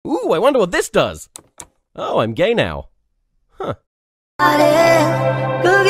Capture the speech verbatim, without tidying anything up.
Ooh, I wonder what this does. Oh, I'm gay now. Huh.